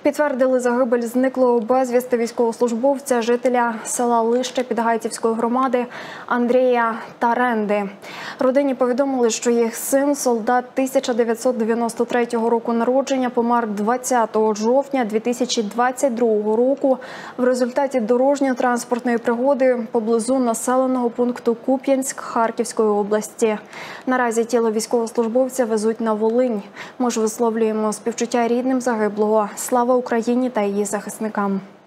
Підтвердили загибель зниклого безвісти військовослужбовця, жителя села Лище Підгайцівської громади Андрія Таренди. Родині повідомили, що їх син, солдат 1993 року народження, помер 20 жовтня 2022 року в результаті дорожньо-транспортної пригоди поблизу населеного пункту Куп'янськ Харківської області. Наразі тіло військовослужбовця везуть на Волинь. Ми ж висловлюємо співчуття рідним загиблого. Слава Україні та її захисникам!